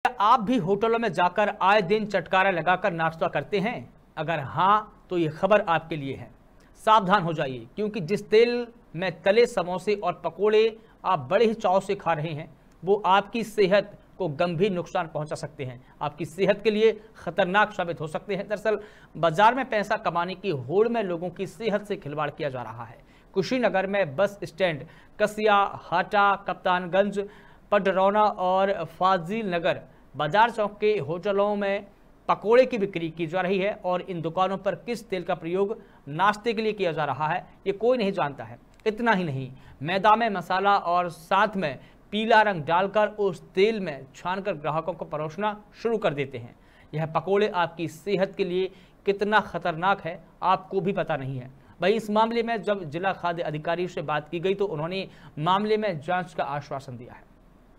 क्या आप भी होटलों में जाकर आए दिन चटकारा लगाकर नाश्ता करते हैं? अगर हाँ, तो ये खबर आपके लिए है। सावधान हो जाइए, क्योंकि जिस तेल में तले समोसे और पकोड़े आप बड़े ही चाव से खा रहे हैं, वो आपकी सेहत को गंभीर नुकसान पहुंचा सकते हैं। आपकी सेहत के लिए खतरनाक साबित हो सकते हैं। दरअसल बाजार में पैसा कमाने की होड़ में लोगों की सेहत से खिलवाड़ किया जा रहा है। कुशीनगर में बस स्टैंड, कसिया, हाटा, कप्तानगंज, पडरौना और फाजिल नगर बाजार चौक के होटलों में पकोड़े की बिक्री की जा रही है और इन दुकानों पर किस तेल का प्रयोग नाश्ते के लिए किया जा रहा है, ये कोई नहीं जानता है। इतना ही नहीं, मैदा में मसाला और साथ में पीला रंग डालकर उस तेल में छानकर ग्राहकों को परोसना शुरू कर देते हैं। यह पकोड़े आपकी सेहत के लिए कितना खतरनाक है, आपको भी पता नहीं है। वहीं इस मामले में जब जिला खाद्य अधिकारी से बात की गई तो उन्होंने मामले में जांच का आश्वासन दिया है।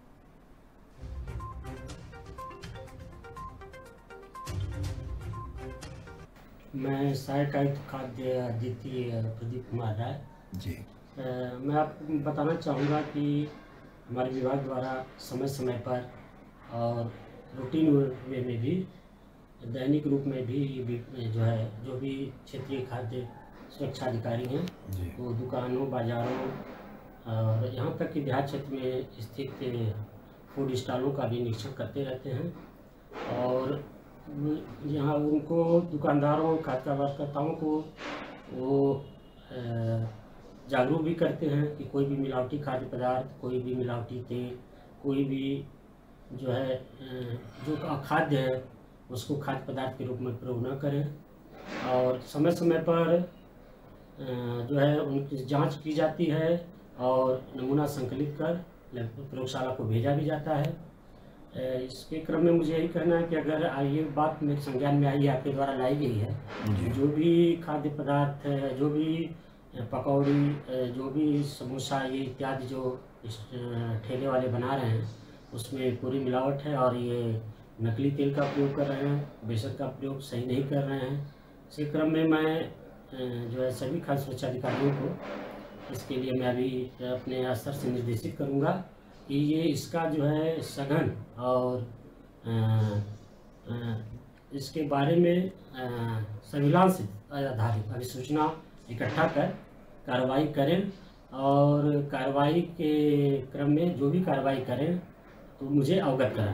मैं सहायक आयुक्त खाद्य अद्वितीय प्रदीप कुमार राय जी। मैं आपको बताना चाहूँगा कि हमारे विभाग द्वारा समय समय पर और रूटीन वे में भी, दैनिक रूप में भी जो है, जो भी क्षेत्रीय खाद्य सुरक्षा अधिकारी हैं वो दुकानों, बाज़ारों और यहाँ तक कि देहात क्षेत्र में स्थित फूड स्टॉलों का भी निरीक्षण करते रहते हैं और यहाँ उनको, दुकानदारों, खाद्य कार्यकर्ताओं को वो जागरूक भी करते हैं कि कोई भी मिलावटी खाद्य पदार्थ, कोई भी मिलावटी तेल, कोई भी जो है जो खाद्य है उसको खाद्य पदार्थ के रूप में प्रयोग न करें और समय समय पर जो है उनकी जांच की जाती है और नमूना संकलित कर प्रयोगशाला को भेजा भी जाता है। इसके क्रम में मुझे यही कहना है कि अगर ये बात मेरे संज्ञान में आई है, आपके द्वारा लाई गई है, जो भी खाद्य पदार्थ है, जो भी पकौड़ी, जो भी समोसा, ये इत्यादि जो ठेले वाले बना रहे हैं उसमें पूरी मिलावट है और ये नकली तेल का प्रयोग कर रहे हैं, बेसन का प्रयोग सही नहीं कर रहे हैं। इसी क्रम में मैं जो है सभी खाद्य सुरक्षा अधिकारियों को इसके लिए मैं अभी अपने स्तर से निर्देशित करूँगा कि ये इसका जो है सघन और इसके बारे में सर्विलांस आधारित अधिसूचना इकट्ठा कर कार्रवाई करें और कार्रवाई के क्रम में जो भी कार्रवाई करें तो मुझे अवगत करें।